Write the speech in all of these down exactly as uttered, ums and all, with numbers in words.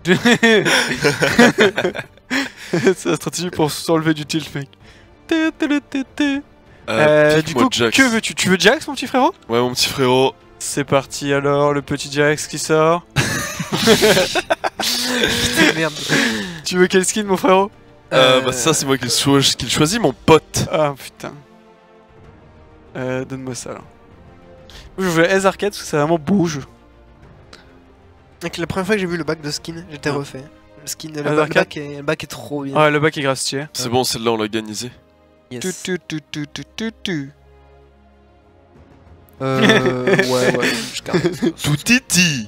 C'est la stratégie pour s'enlever du tilt, mec. Euh, Euh, du coup, Jax. que veux-tu? Tu veux Jax, mon petit frérot? Ouais, mon petit frérot. C'est parti alors, le petit Jax qui sort. Merde. Tu veux quel skin, mon frérot? Euh, bah ça, c'est moi qui le, cho qui le choisis, mon pote. Ah putain. Euh, donne-moi ça là. Je veux S Arcade parce que ça vraiment bouge. Donc, la première fois que j'ai vu le bac de skin, j'étais Ouais. refait. Le skin, le, Ah, bac, le, l'arcade bac est, le bac est trop bien. Ouais, le bac est grave stylé. C'est bon, celle-là, on l'a organisée. Yes. Tu, tu, tu, tu, tu, tu, tu. Euh, ouais, ouais, je carrément. Tout titi.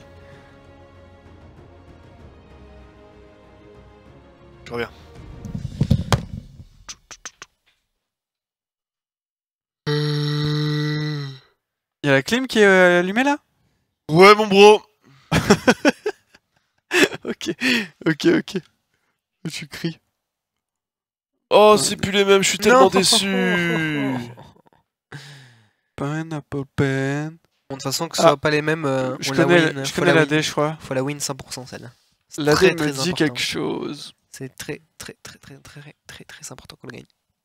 Je reviens. Y'a la clim qui est euh, allumée là? Ouais, mon bro. Ok, ok, ok. Tu cries. Oh, c'est plus les mêmes, je suis tellement Non. déçu. Pineapple pen. Bon, de toute façon, que ce Ah. soit pas les mêmes, euh, Je on la connais, win. je faut connais la win. D, je crois. Faut la win cent pour cent celle-là. C'est La très, D me très dit important. quelque chose. C'est très, très, très, très, très, très, très, très important qu'on le gagne.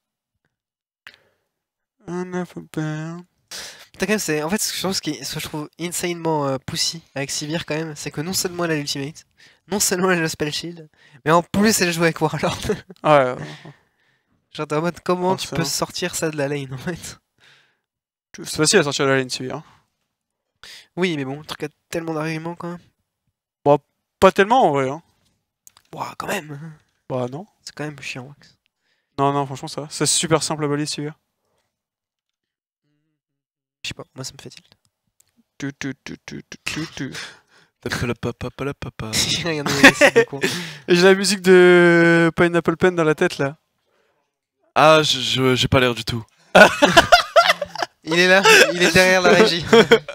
Pineapple pen. Putain, quand même, c'est. En fait, ce que je trouve, ce qui- ce que je trouve insanement euh, pussy avec Sivir, quand même, c'est que non seulement elle a l'ultimate, non seulement elle a le spell shield, mais en plus elle joue avec Warlord. Ouais, Genre, t'es en mode comment tu Forcément. peux sortir ça de la lane en fait. c'est facile à sortir de la lane, celui hein. Oui, mais bon, le truc a tellement d'arguments quand même. Pas tellement en vrai, hein. Ouah, quand même. Bah non. C'est quand même chiant, Wax. Non, non, franchement, ça va. C'est super simple à balayer, celui Je sais pas, moi ça me fait tilt. Tu, tu, tu, tu, tu, tu, tu. Tapalapapa, palapapa. Regardez, c'est du con. Et j'ai la musique de Pineapple Pen dans la tête là. Ah, je- je- j'ai pas l'air du tout. Il est là, il est derrière la régie.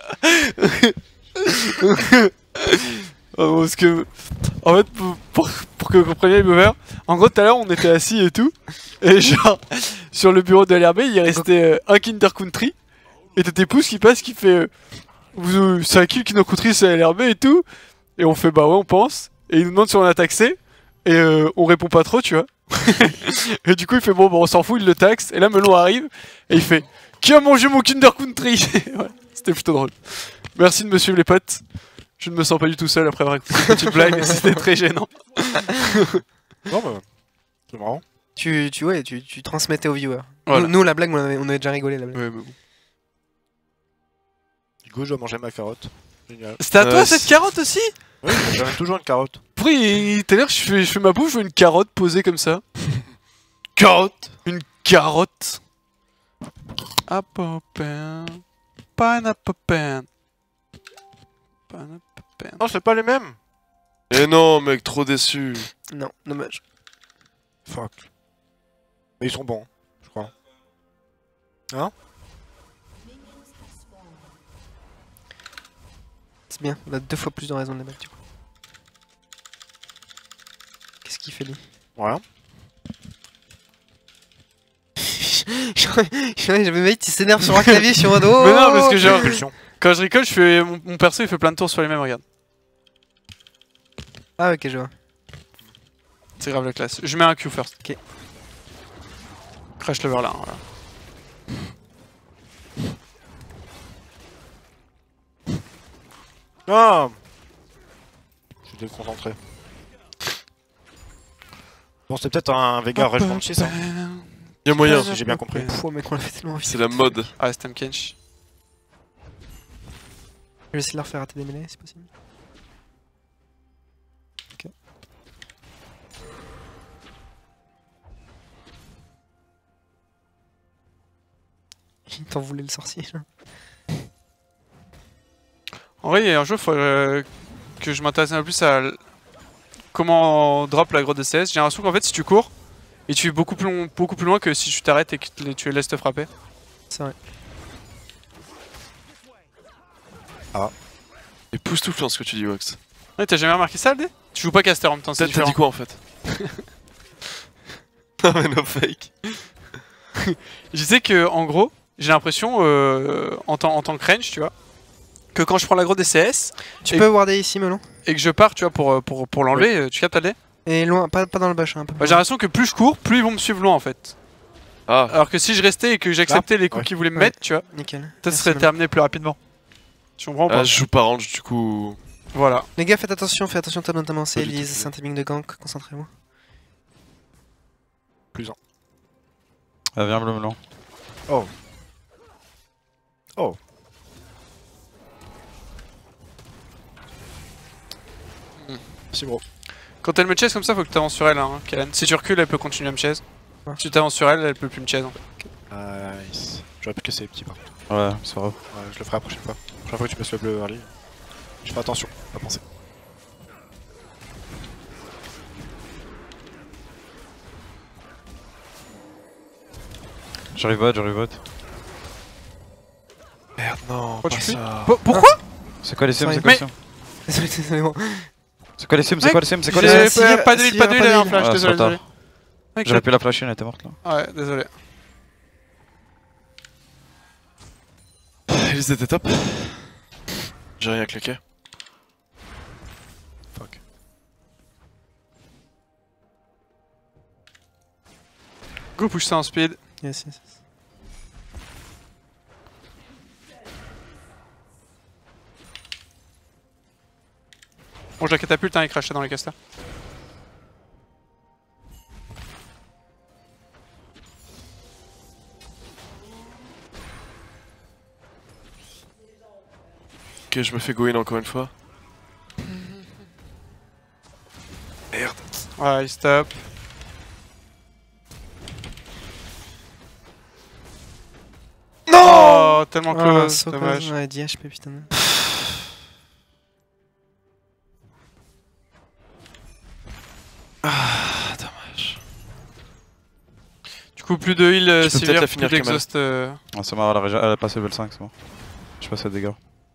Oh, parce que, en fait, pour, pour, pour que vous compreniez les movers, en gros, tout à l'heure, on était assis et tout, et genre, sur le bureau de L R B, il restait euh, un Kinder Country, et t'as tes pouces qui passent, qui fait, euh, vous- c'est un kill Kinder Country, c'est L R B et tout, et on fait, bah ouais, on pense, et il nous demande si on a taxé, et euh, on répond pas trop, tu vois. Et du coup, il fait, bon, bah on s'en fout, il le taxe, et là, Melon arrive, et il fait, qui a mangé mon Kinder Country? Voilà, c'était plutôt drôle. Merci de me suivre, les potes. Je ne me sens pas du tout seul après avoir écouté cette petite blague, c'était très gênant. Non, bah, c'est marrant. tu, tu, ouais, tu, tu transmettais aux viewers. Voilà. Nous, nous, la blague, on avait, on avait déjà rigolé la blague. Ouais, mais bon. Du coup, je dois manger ma carotte. Génial. C'était à Euh, toi c'est- cette carotte aussi? Oui, j'amène toujours une carotte. Pourquoi il- tout à l'heure je fais, je fais ma bouffe, je veux une carotte posée comme ça. Carotte? Une carotte. Apple pen. Pineapple pen. Pineapple pen. Non, c'est pas les mêmes. Eh non, mec, trop déçu. Non, dommage. Fuck. Mais ils sont bons, je crois. Hein? C'est bien, on a deux fois plus de raison de les battre du coup. Qu'est-ce qu'il fait lui? Voilà. J'avais mec qui s'énerve sur un clavier sur un dos. Mais non, parce que genre, Impulsion. quand je rigole, je fais, mon, mon perso il fait plein de tours sur les mêmes, regarde. Ah ok, je vois. C'est grave la classe. Je mets un Q first. Ok. Crash lever là, voilà. Ah! Je suis déconcentré. Bon, c'est peut-être un Vega Rage vingt-six, hein. Y'a moyen, si j'ai bien compris. Pff, mec, on l'a fait tellement vite. c'est la mode. Ah, Stam Kench. Je vais essayer de leur faire rater des mêlées, c'est possible. Ok. Il t'en voulait le sorcier là. En vrai, il y a un jeu, il faudrait euh, que je m'intéresse un peu plus à l- comment on drop la grotte de C S. J'ai l'impression qu'en fait, si tu cours, et tu es beaucoup plus, long- beaucoup plus loin que si tu t'arrêtes et que tu les- tu les laisses te frapper. C'est vrai. Époustouflant ce que tu dis, Wax. Ouais, t'as jamais remarqué ça, Aldé? Tu joues pas caster en même temps, c'est T'as t'as différent. dit quoi en fait? Non mais no fake. Je disais que, en gros, j'ai l'impression, euh, en, tant, en tant que range, tu vois, que quand je prends la grotte des C S, Tu Et- peux warder ici, Melon? et que je pars, tu vois, pour, pour, pour l'enlever, euh, tu captes aller. Et loin, pas, pas dans le bush, hein, un peu. Bah, j'ai l'impression que plus je cours, plus ils vont me suivre loin en fait. Ah, Alors que si je restais et que j'acceptais les coups Ouais. qu'ils voulaient me Ouais. mettre, tu vois, Nickel. peut-être Merci, ça serait man. terminé plus rapidement. Tu comprends pas? ah, je joue pas range du coup. Voilà. Les gars, faites attention, faites attention, t'as notamment c'est Pas du Elise, tout. c'est un timing de gank, concentrez-vous. Plus un. Ah, viens, bleu melon. Si bro. Quand elle me chase comme ça, faut que tu avances sur elle, hein, Kellen. Si tu recules, elle peut continuer à me chase. Ouais. Si tu avances sur elle, elle peut plus me chase. En fait. Nice. J'aurais pu casser les petits par contre. Ouais, c'est pas grave. Ouais, je le ferai la prochaine fois. La prochaine fois que tu passes le bleu early. Je fais attention, pas penser. J'arrive vote, j'arrive vote. Merde, non, Pourquoi pas tu fuis ça. Po- Pourquoi C'est quoi les sims? Mais- C'est quoi les sims? Désolé, désolé, bon. C'est quoi les sims? C'est Mec, quoi les sims? C'est quoi les J'ai sims? Sivir- pas- pas de heal, Sivir pas de a heal, pas de un heal. flash, Ah, désolé, c'est trop désolé. tard. Mec, J'aurais pu la flasher, elle était morte là. Ouais, désolé. Ils étaient top. J'ai rien claqué. Fuck. Go push ça en speed. Yes, yes, yes. Bon, je la catapulte, hein, il crachait dans les casters. Ok, je me fais go in encore une fois. Merde. Ouais, il stop. Non, oh, tellement Ah, close, so dommage. close. Ouais, dix H P, putain. Ah, dommage. Du coup, plus de heal, euh, Je peux peut-être Sivir, la plus finir, Kamal. d'exhaust. Euh... Ah, c'est marrant, elle a, réja- elle a passé level cinq, c'est bon. Je passe à dégâts.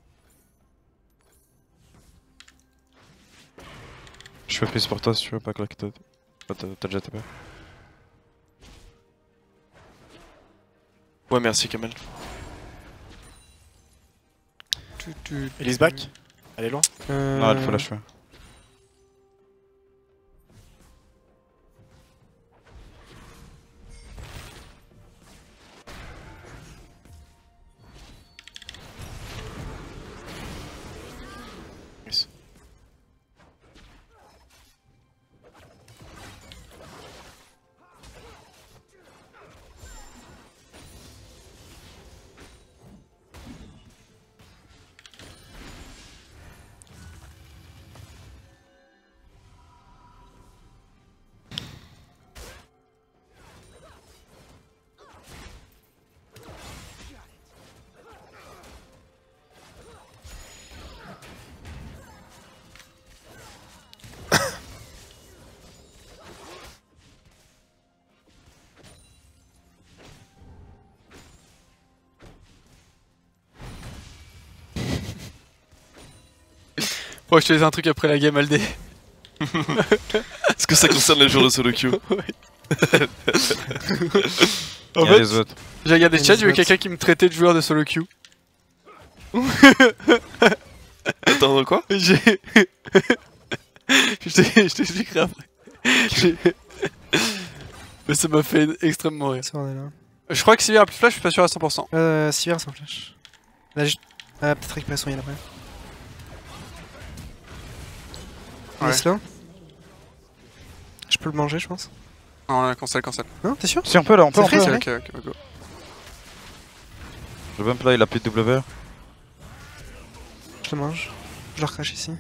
Je fais plus pour toi si tu veux pas claquer toi. Ah, T'as t'as déjà T P. Ouais, merci Kamel. tu- tu- Elise back. Elle est loin. Euh... Non, elle faut l'achever. Nice. Bon, je te laisse un truc après la game, Aldé. Est-ce que ça concerne les joueurs de solo queue? En Il y a fait, les autres. j'ai regardé le Il y a chat, des j'ai vu autres. quelqu'un qui me traitait de joueur de solo queue. Attends, quoi? J'ai. je t'ai- je t'expliquerai après. J'ai- Mais ça m'a fait extrêmement rire. C'est bordel, hein. Je crois que Sivir a plus de flash, je suis pas sûr à cent pour cent. Euh, Sivir sans flash. Là, juste. Ah, peut-être récupérer son heal après. Il est Ouais. slow. Je peux le manger, je pense. Non, euh, cancel, cancel. Non, t'es sûr? Si on peut là, on peut, on C'est peut. free, Ok, ok, ok, go. Je bump là, il a plus de W. Je le mange. Je le recrache ici.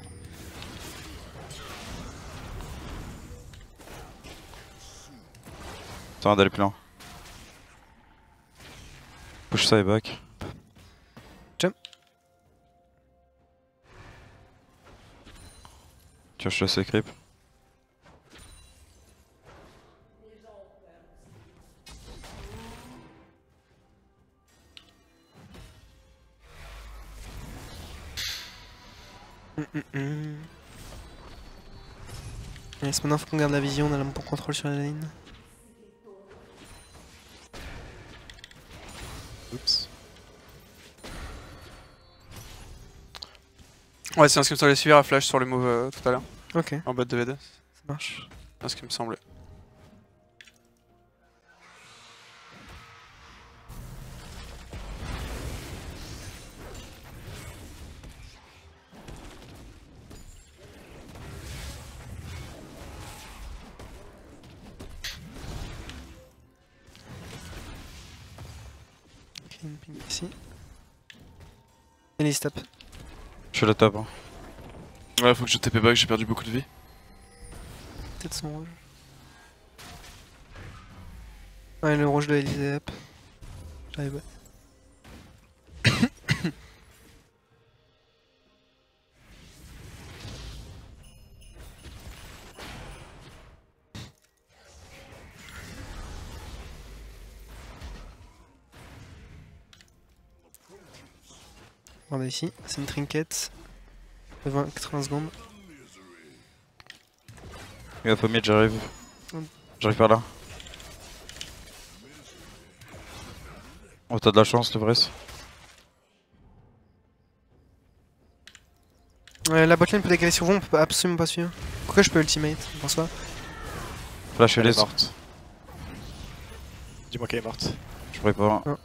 Attends, d'aller plus loin. Push ça et back. Jump. Tu vois, je te laisse les creep. Hum, hum, hum. Yes, maintenant faut qu'on garde la vision, on a le bon contrôle sur la ligne. Oups. Ouais, c'est un ce qui me semblait suivre à flash sur le move euh, tout à l'heure. Ok, En bot de V D. ça marche. C'est ce qui me semblait. Ok, une ping ici. Elise tape. Je suis le top. Hein. Ouais, faut que je T P back, j'ai perdu beaucoup de vie. Peut-être son rouge. Ouais, le rouge de Elise est up. J'arrive. On va ici, c'est une trinket. De vingt quatre-vingts secondes. Gaffe au mid, j'arrive. Mm. J'arrive par là. Oh, t'as de la chance, le vrai. Ouais, la botlane peut décaler sur vous, on peut absolument pas suivre. Pourquoi je peux ultimate? Je pense pas. Flash Elle est Elise. morte. Dis-moi qu'elle est morte. Je pourrais pas. Non.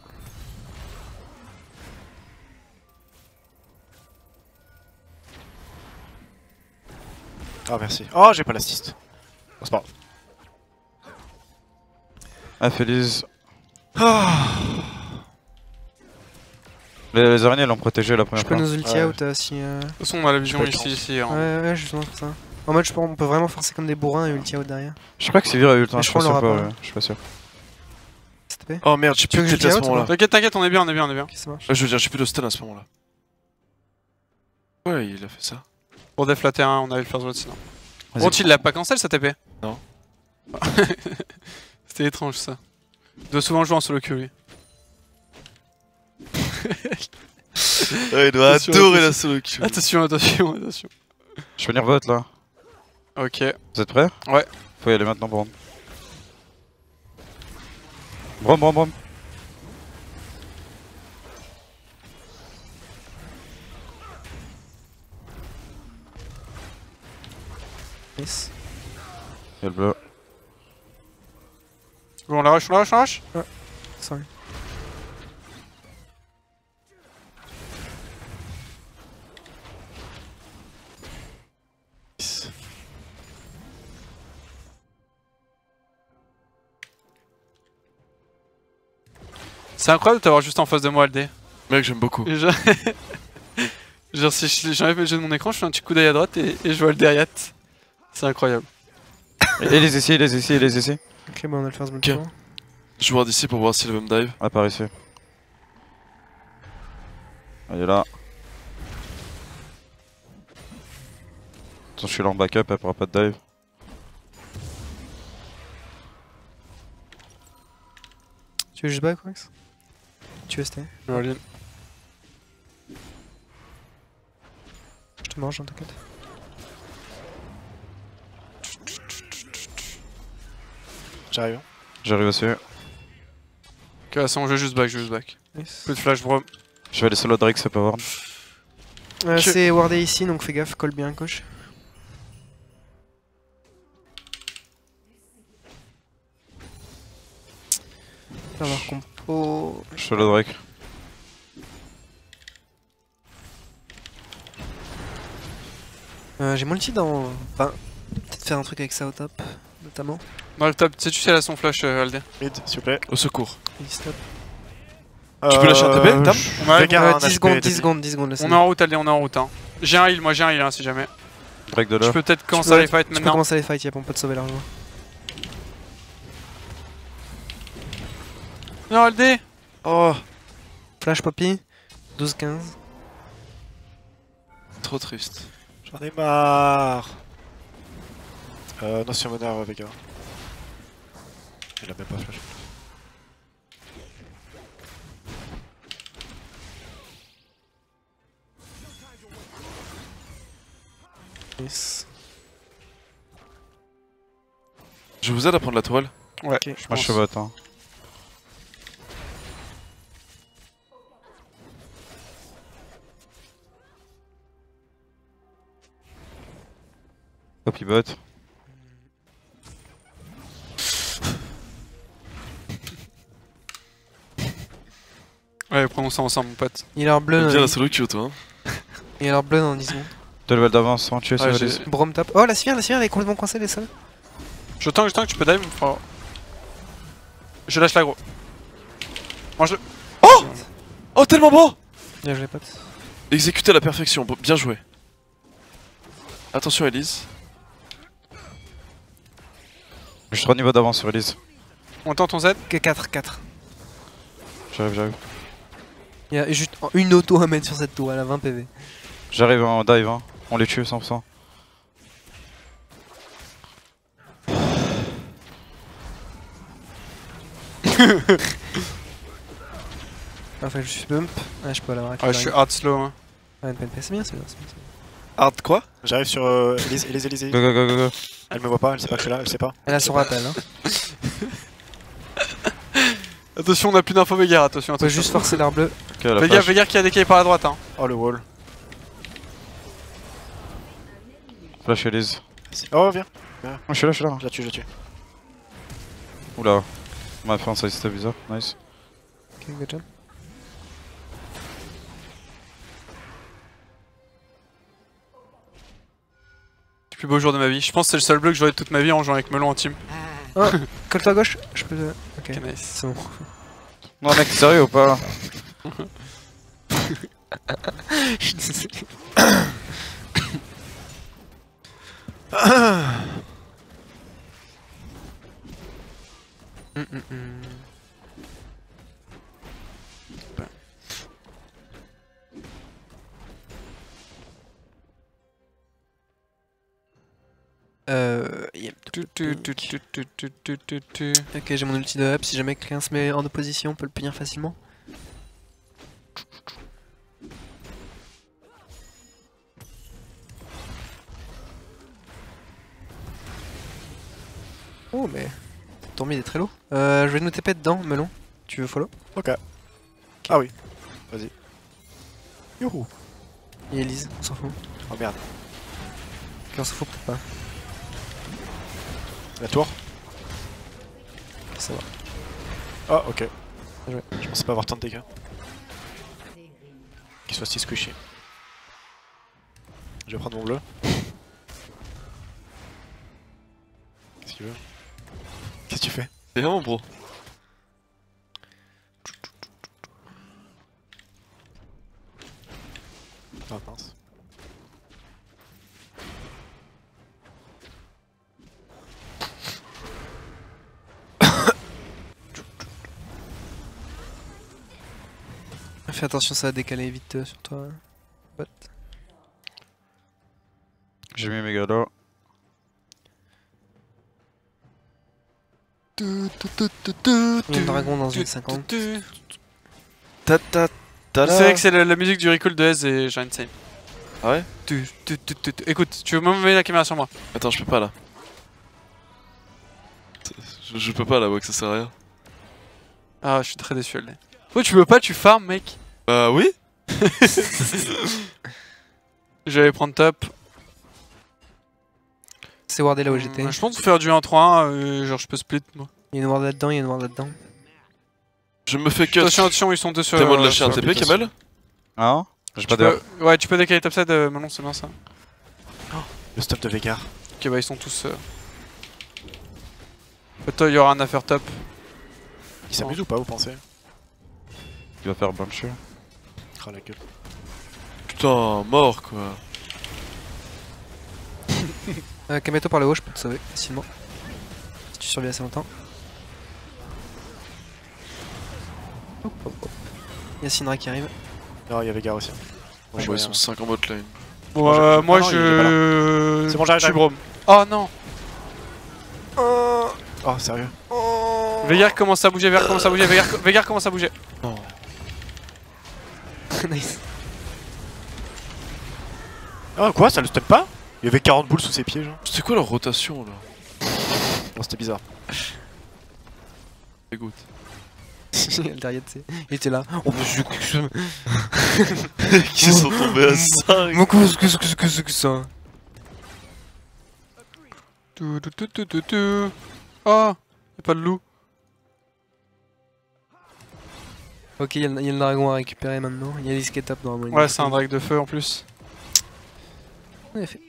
Ah merci. Oh j'ai pas l'assist. Bon, c'est pas grave. Ah, Félix. Les, les araignées l'ont protégé la Je première peux fois. nous ulti Ouais. out euh, si. Euh... De toute façon, on a la vision Pas de ici, chance. ici. hein. Ouais, ouais, justement pour ça. En mode, je pense on peut vraiment forcer comme des bourrins et ulti out derrière. Je crois que Sivir a eu le temps, Mais je je crois pense qu'on pas, l'aura pas. ouais, je suis pas sûr. S T P. Oh merde, j'ai Tu veux plus que de je à ce le dis out ou moment-là. T'inquiète, t'inquiète, on est bien, on est bien, on est bien. Ok, ça marche. Ouais, je veux dire, j'ai plus de stun à ce moment-là. Ouais, il a fait ça. Pour déflatter un, on avait le first blood sinon. Vas-y. Bon, il l'a pas cancel sa T P? Non. C'était étrange ça. Il doit souvent jouer en solo queue lui. Ouais, il doit Attention, adorer la attention. solo queue. Attention, attention, attention. Je vais venir vote là. Ok. Vous êtes prêts? Ouais. Faut y aller maintenant, Brom. Brom, Brom, Brom. Nice. Il y a le bleu. Bon, on la rush, on la rush, on la rush. Sorry. C'est incroyable de t'avoir juste en face de moi, Aldé. Mec, j'aime beaucoup. Et Genre, genre si je- j'enlève le jeu de mon écran, je fais un petit coup d'œil à droite et, et je vois le derrière. C'est incroyable. Et les ici, les ici, les ici. Ok, bon, on a le first blood. Ok. tour. Je vais voir d'ici pour voir s'il veut me dive. Ah, par ici. Elle est là. Attends, je suis là en backup, elle pourra pas de dive. Tu veux juste back, Wax? Tu veux stay? Merlin. Je te mange, hein, t'inquiète. J'arrive. J'arrive aussi. Ok, c'est bon, je vais juste back, je vais juste back. Nice. Peu de flash, bro. Je vais aller solo Drake, c'est pas ward. Euh, Je- C'est wardé ici, donc fais gaffe, colle bien, coach. On va avoir compo. Je suis solo Drake. Euh, J'ai mon ulti dans. Enfin, peut-être faire un truc avec ça au top, notamment. Dans le top, tu sais, tu sais, elle a son flash, euh, Aldé. Mid, s'il vous plaît. Au secours. Il stop. Tu peux lâcher un T P, Euh, Tam je- Ouais, Regarde, Euh, un dix H P secondes, de dix vie. secondes, dix secondes. On est en route, Aldé, on est en route. Hein. J'ai un heal, moi j'ai un heal hein, si jamais. Drake de Je là. peux peut-être Tu commencer peux- à les fight Tu peux maintenant. commencer les fights, yep, on peut te sauver largement. Non, Aldé. Oh, Flash Poppy, douze quinze. trop triste. J'en ai marre. Euh, non, sur Monard, Vega. Il a même pas flash. Nice. Je vous aide à prendre la toile. Ouais, Ok. je Moi je pense. suis bot. Hein. Copy bot. Ouais, prenons ça ensemble, mon pote. Il est en bleu. Bien dans- la solo queue, toi. Hein. Il est en bleu dans dix secondes. Deux levels d'avance, on tue Ouais, sur j'ai- Elise. Brom top. Oh la sphère, la sphère elle est complètement coincée les sols. Je tank, je tank, tu peux dive. Enfin... Je lâche l'agro. Mange-le. Oh, tellement beau! Bien joué pote. Exécuté à la perfection, bon, bien joué. Attention, Elise. J'ai trois niveaux d'avance sur Elise. On tente ton Z. Que quatre, quatre. J'arrive, j'arrive. Il y a juste une auto à mettre sur cette tour, elle a vingt P V. J'arrive en dive, hein. On les tue cent pour cent. Enfin je suis bump. Ah je peux l'avoir Ouais, je suis hard slow. Hein. Ouais, P N P, c'est bien, c'est bien, c'est bien. Hard quoi? J'arrive sur euh, Elise, Elise, Elise, Elise. Go go go go go. Elle me voit pas, elle sait pas que je suis là, elle sait pas. Elle a son rappel hein. Attention, on a plus d'infos Veigar, attention, On peut attention. juste forcer l'arbre bleu. Ok, la Veigar, flash. Veigar qui a décalé par la droite. Hein. Oh le wall. Flash Elise. Oh viens, Oh, je suis là, je suis là. je la tue, je la tue. Oula. On m'a fait un side step bizarre. Nice. Ok, good job. C'est le plus beau jour de ma vie. Je pense que c'est le seul bleu que j'aurai de toute ma vie en jouant avec Melon en team. Colle-toi à gauche, je peux. euh, Ok, Ok, nice. c'est bon. Non mec, sérieux ou pas? Je suis désolé. Hum, hum, hum. Euh. yep. Tu, tu, tu, tu, tu, tu, tu, tu, tu. Ok, j'ai mon ulti de up. Si jamais quelqu'un se met hors de position, on peut le punir facilement. Oh, mais. Ton mid est très lourd. Euh, je vais nous T P dedans, Melon. Tu veux follow? Ok. Ah oui. Vas-y. Youhou. Et Elise, on s'en fout. Oh merde. Ok, on s'en fout peut-être pas. La tour. Ça va. Oh ok. Bien joué. Je pensais pas avoir tant de dégâts. Qu'il soit si squishy. Je vais prendre mon bleu. Qu'est-ce qu'il veut? Qu'est-ce que tu fais? C'est vraiment, bro. Ah mince. Fais attention, ça va décaler vite euh, sur toi. Bot. J'ai mis mes galas. Il y a un dragon dans une cinquante. Ta ta ta C'est vrai que c'est la, la musique du recall de Ez et j'ai insane. Ah ouais? Tu, tu, tu, tu, tu. Écoute, tu veux même mettre la caméra sur moi? Attends, je peux pas là. Je, je peux pas là, ouais, que ça sert à rien. Ah, je suis très déçu, elle. Oh, tu veux pas, tu farm, mec. Bah oui? Je vais prendre top. C'est wardé là où j'étais. Euh, Je pense faire du un trois un, euh, genre je peux split moi. Il y a une ward là-dedans, il y a une ward là-dedans. Je me fais cut. Attention, attention, ils sont deux sur. T'es moi de euh, lâcher un sur T P, split. Kamel? Hein? J'ai Tu pas de. peux- Ouais, tu peux décaler topside, euh, Manon, c'est bien ça. Le stop de Veigar. Ok, bah ils sont tous. Euh... Toi, il y aura un affaire top. Il s'amuse ou pas, vous pensez? Il va faire buncher. Oh la gueule. Putain, mort quoi. Euh, Kameto par le haut, je peux te sauver facilement. Si tu survis assez longtemps. Hop, hop, hop. Il y a Syndra qui arrive. Non, il y a Veigar aussi. Bon, Bon, je bah, ils vois sont rien. cinq en bot lane. Bon, Bon, euh, je- moi non, non, il est je. C'est bon, j'arrive, Je suis j'arrive. Brome. Oh non! Oh, sérieux? Veigar commence à bouger, Veigar commence à bouger, Veigar, Veigar commence à bouger. Non. Nice. Oh quoi, ça le stun pas? Il y avait quarante boules sous ses pieds, genre. C'était quoi leur rotation là? Bon, c'était bizarre. Écoute. Derrière, tu sais. Il était là. Oh, bah, je. Qui sont tombés à cinq. Beaucoup, ce que ce que ce que ce que ça. Tout, tout, tout, tout, tout, tout. Oh, y'a pas de loup. Ok, il y, a le- y a le dragon à récupérer maintenant. Il y a les skate-up normalement. Ouais, c'est un drag de feu en plus. En effet.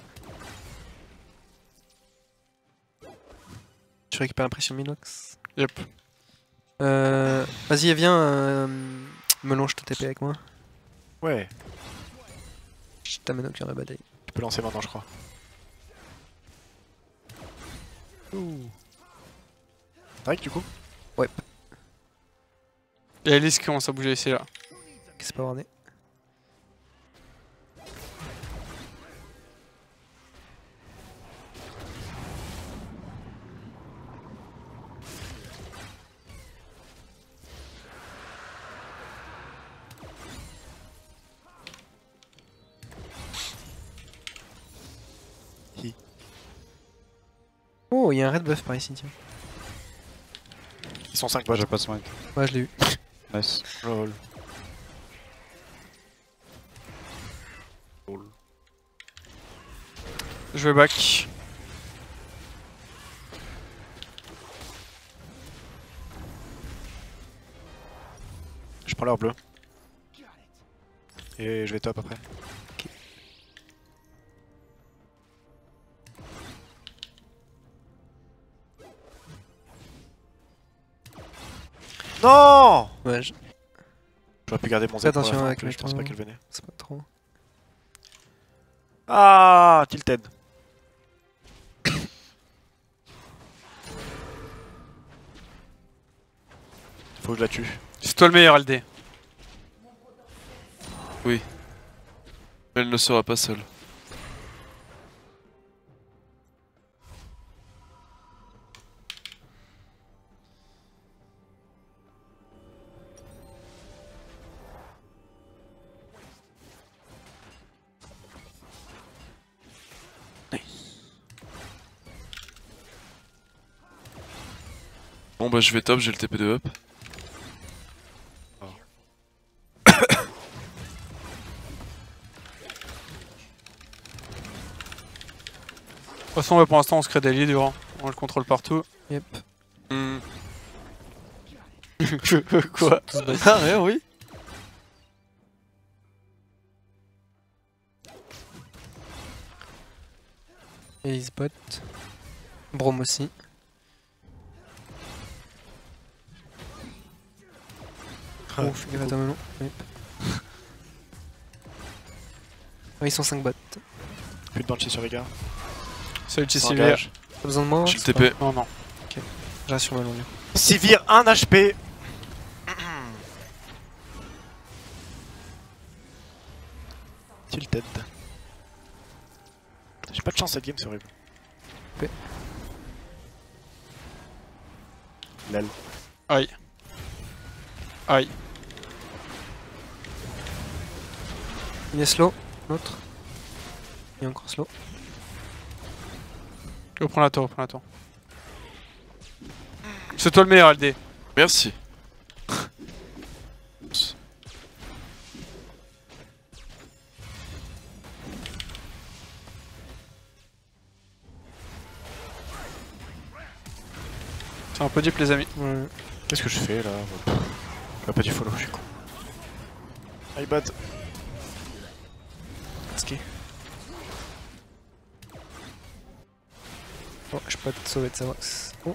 Tu récupères la pression Milox. Yep. Euh, Vas-y, viens, euh, Melon, je te T P avec moi. Ouais, Je t'amène au cœur de la bataille. tu peux lancer maintenant, je crois. Drake, du coup? Y'a Elise qui commence à bouger ici là. Qu'est-ce que c'est pas bordé? Hi. Oh, il y a un red buff par ici, tiens. Ils sont cinq Moi bots. j'ai pas de smite. Ouais, je l'ai eu. Nice. Lol. Lol. Je vais back. Je prends leur bleu. Et je vais top après. Non! Ouais, je... J'aurais pu garder mon Z Fais pour la attention fin, avec mais le je pense pas temps. qu'elle venait. c'est pas trop. Ah, tilted. Faut que je la tue. C'est toi le meilleur, Aldé. Elle ne sera pas seule. Bon bah je vais top, j'ai le T P de up. De toute façon, ouais, pour l'instant, on se crée des leads durant. On le contrôle partout. Yep. Hmm. Quoi? Ah rien, oui. Elise bot. Brom aussi. Oh, fais gaffe à toi, Melon. Yep. Oh, ils sont cinq bots. Plus de banshee sur les gars. Salut, Ça Sivir. engage. T'as besoin de moi? J'ai le C'est T P. Non, non. pas- Je reste sur Melon. lui. Sivir, un H P. Tilted. J'ai pas de chance cette game, c'est horrible. P. Lel. Aïe. Aïe. Il est slow. L'autre. Il est encore slow. Reprends la tour, reprends la tour. C'est toi le meilleur, Aldé. Merci. C'est un peu deep, les amis. Ouais. Qu'est-ce que je fais là? J'aurais pas dû follow, je suis con. I bad. Ski. Oh, je peux pas te sauver de sa box. Oh.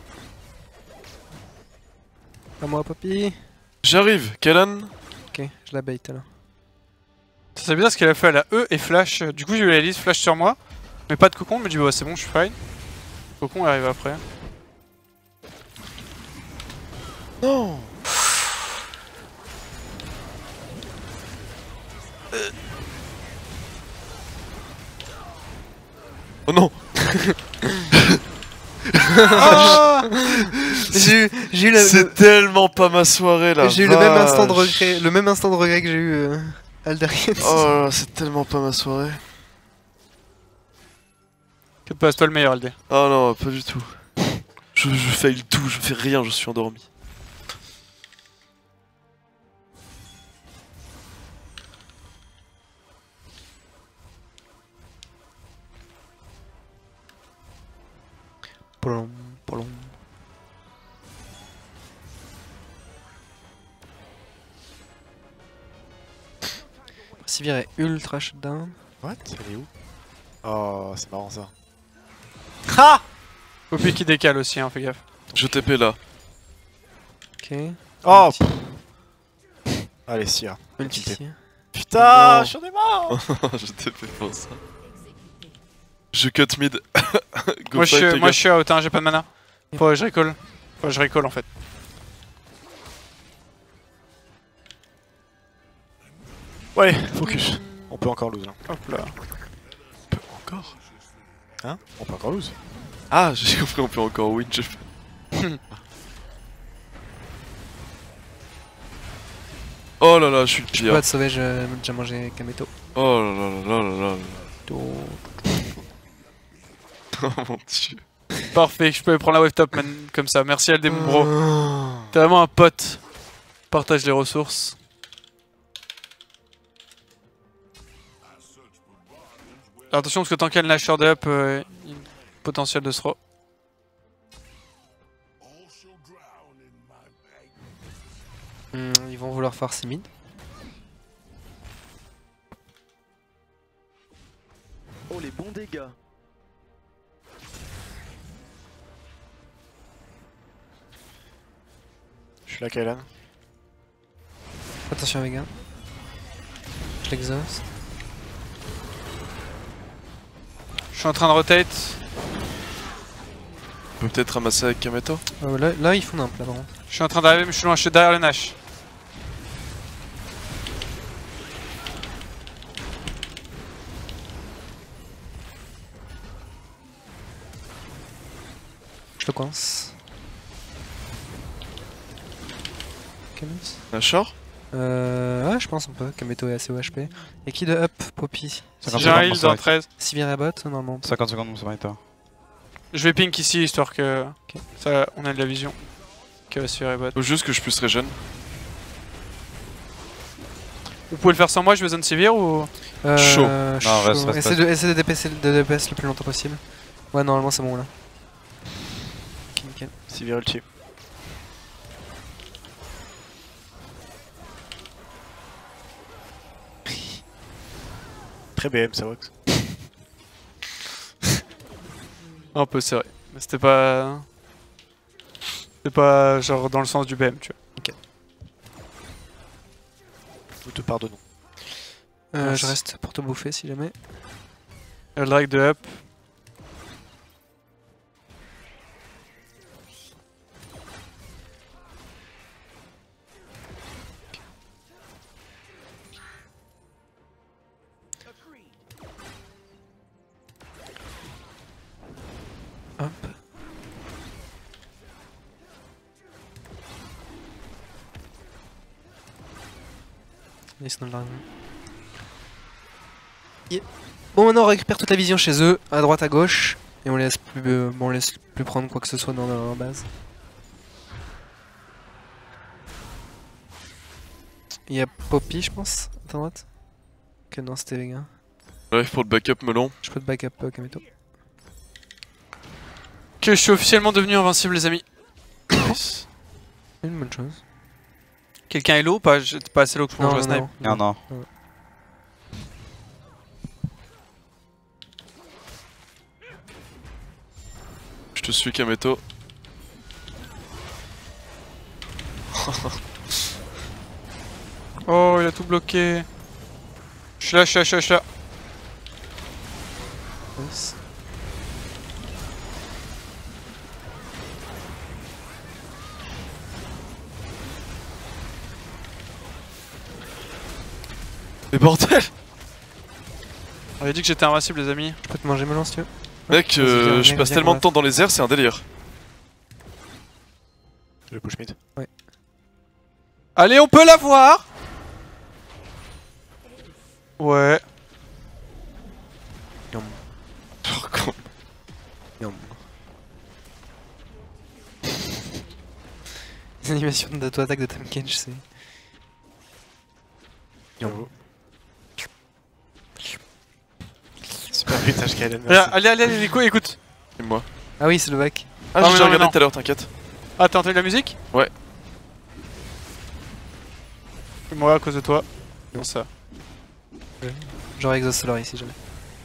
À moi, papy. J'arrive, Kalan. Ok, je la bait alors. Ça c'est bien ce qu'elle a fait, elle a E et flash. Du coup, j'ai eu la liste flash sur moi. Mais pas de cocon, je me dis, bah c'est bon, je suis fine. Cocon arrive après. Non. Oh non. Ah J'ai eu, j'ai eu, la- C'est le, tellement pas ma soirée là. j'ai eu le même instant de regret, le même instant de regret que j'ai eu euh, Aldarius. Oh là là, c'est tellement pas ma soirée. Que passe toi le meilleur, Aldé. Oh non, pas du tout. Je, je fail tout, je fais rien, je suis endormi. Polom, polom. Sivir est ultra shutdown. What? Elle est où? Oh, c'est marrant ça. Ha! Poppy qui décale aussi, hein, fais gaffe. Je T P là. Ok. Oh! Ulti. Allez, Sia. Ulti. Ulti. Putain, Non. je suis en ai marre! Je T P pour ça. Je cut mid. Go Moi je, fight, suis, les moi gars. je suis out, hein, j'ai pas de mana. Faut que je recall. Faut que je recall en fait. Ouais, focus. On peut encore lose là. Hop là. Encore. Hein? On peut encore lose. Ah, j'ai compris, on peut encore win. Je... Oh là là, je suis le Je peux pire. pas te sauver, j'ai déjà mangé Kameto. Oh là là là là là là. Oh mon dieu. Parfait, je peux prendre la wave top man, comme ça. Merci Aldem bro. T'es vraiment un pote. Partage les ressources. Alors, attention parce que tant qu'elle lasher de up, euh, il y a potentiel de throw. Hmm, ils vont vouloir forcer mid. Oh les bons dégâts. Je suis là, Kailan. Attention Vega. Je l'exhaust. Je suis en train de rotate. On peut peut-être ramasser avec Kameto. Oh, là, là ils font nimp là par contre. Je suis en train d'arriver, mais je suis loin, je suis derrière le Nash. Je le coince. Camus. Un short. Euh. Ouais, je pense on peut. Kameto est assez haut H P. Et qui de up? Poppy. cinquante J'ai un secondes heal pour dans ça. treize. Sivir et bot, normalement. cinquante secondes pour Samaritain. Je vais pink ici histoire que Ok. ça, on a de la vision. Qui va se faire bot. Faut juste que je puisse regen. Vous pouvez le faire sans moi, je vais zone sévère ou. Euh, Chaud. Non, reste, reste, Essaie reste. de, essaie de D P S, de D P S le plus longtemps possible. Ouais, normalement c'est bon là. Ok, nickel. Sivir ulti. Très B M, ça works. Un peu, c'est vrai. Mais c'était pas. C'était pas genre dans le sens du B M, tu vois. Nous te pardonnons. Euh, Merci. je reste pour te bouffer si jamais. Le drag de up. Hop. Ils sont dans le Yeah. Bon, maintenant on récupère toute la vision chez eux, à droite, à gauche, et on laisse plus, euh, bon, on laisse plus prendre quoi que ce soit dans leur base. Il y a Poppy, je pense, à droite. Ok, non, c'était Vega. J'arrive pour le backup melon. Je peux te backup euh, Kameto. Que je suis officiellement devenu invincible, les amis. C'est une bonne chose. Quelqu'un est low ou pas? J'étais pas assez low pour jouer à snipe. Non, non. Je te suis Kameto. Oh, il a tout bloqué. Je suis là, je suis là, je suis là, je suis là. Yes. Mais bordel! On avait dit que j'étais invincible, les amis. Je peux te manger melon si tu veux. Mec, Vas-y, euh, viens, je viens, passe viens, tellement on de temps dans les airs, c'est un délire. Je push mid. Allez, on peut l'avoir. Ouais. Yum. Les animations d'auto-attaque de Tom Kench, c'est. J'avoue. Super putain, Kailan, Allez, merci. allez, allez, allez, écoute, écoute. Et moi. Ah oui, c'est le bac. Ah, mais j'ai déjà non, mais regardé non. tout à l'heure, t'inquiète. Ah, t'as entendu la musique? Ouais. Je vais mourir à cause de toi. Non, ça. J'aurais Exhaust Solar ici jamais.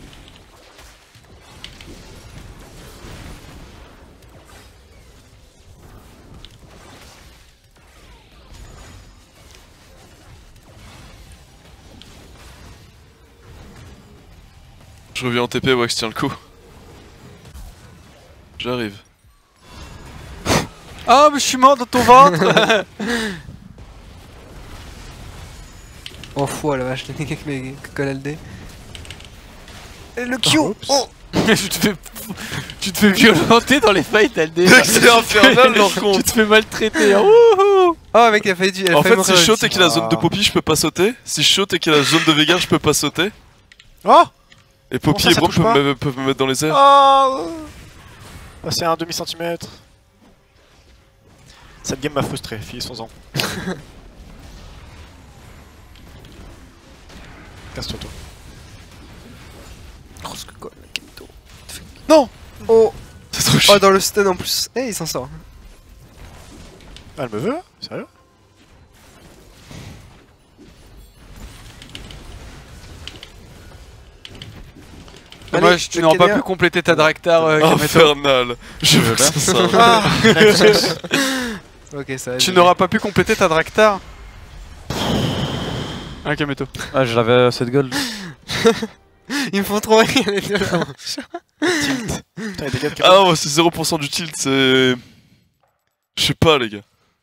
Je reviens en T P, Wax tient le coup. J'arrive. Ah, mais je suis mort dans ton ventre. Oh fou la vache, les dégâts que mes que colle L D. Et le Q. Oups. Oh. tu te fais... Tu te fais violenter dans les fights, L D. C'est infernal leur con. Tu te fais maltraiter. hein. Wouhou. Oh mec, il a failli du. En fait, si je saute aussi. et qu'il y a la zone de Poppy, je peux pas sauter. Si je saute et qu'il y a la zone de Veigar, je peux pas sauter. Oh Et Comment Poppy ça, et ça Braum touche pas peuvent, me- peuvent me mettre dans les airs. Oh Passer à un demi-centimètre. Cette game m'a frustré, finissons-en. Casse-toi, toi. Oh, ce que colle, Kento. Non. Oh. C'est trop Oh, chiant. dans le stun en plus. Eh, il s'en sort. Ah, elle me veut là? Sérieux? Dommage, Allez, tu le n'auras pas Kenya. pu compléter ta Draktar, euh, Kameto. Infernal. Je veux que ça s'arrête. Ah Ok, ça va. Tu n'auras pas pu compléter ta Draktar. Ah, Kameto. Ah, j'avais cette gold. Ils me font trop rire les deux là. Tilt. Putain, les dégâts de Ah ouais, c'est zéro pour cent du tilt, c'est... Je sais pas les gars.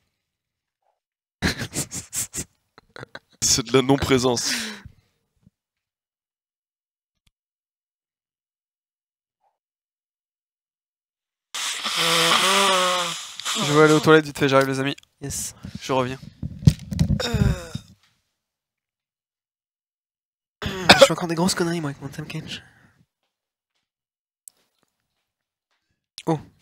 C'est de la non-présence. Je vais aller aux toilettes vite fait, j'arrive les amis. Yes. Je reviens. Je fais encore des grosses conneries moi avec mon Time Cage. Oh.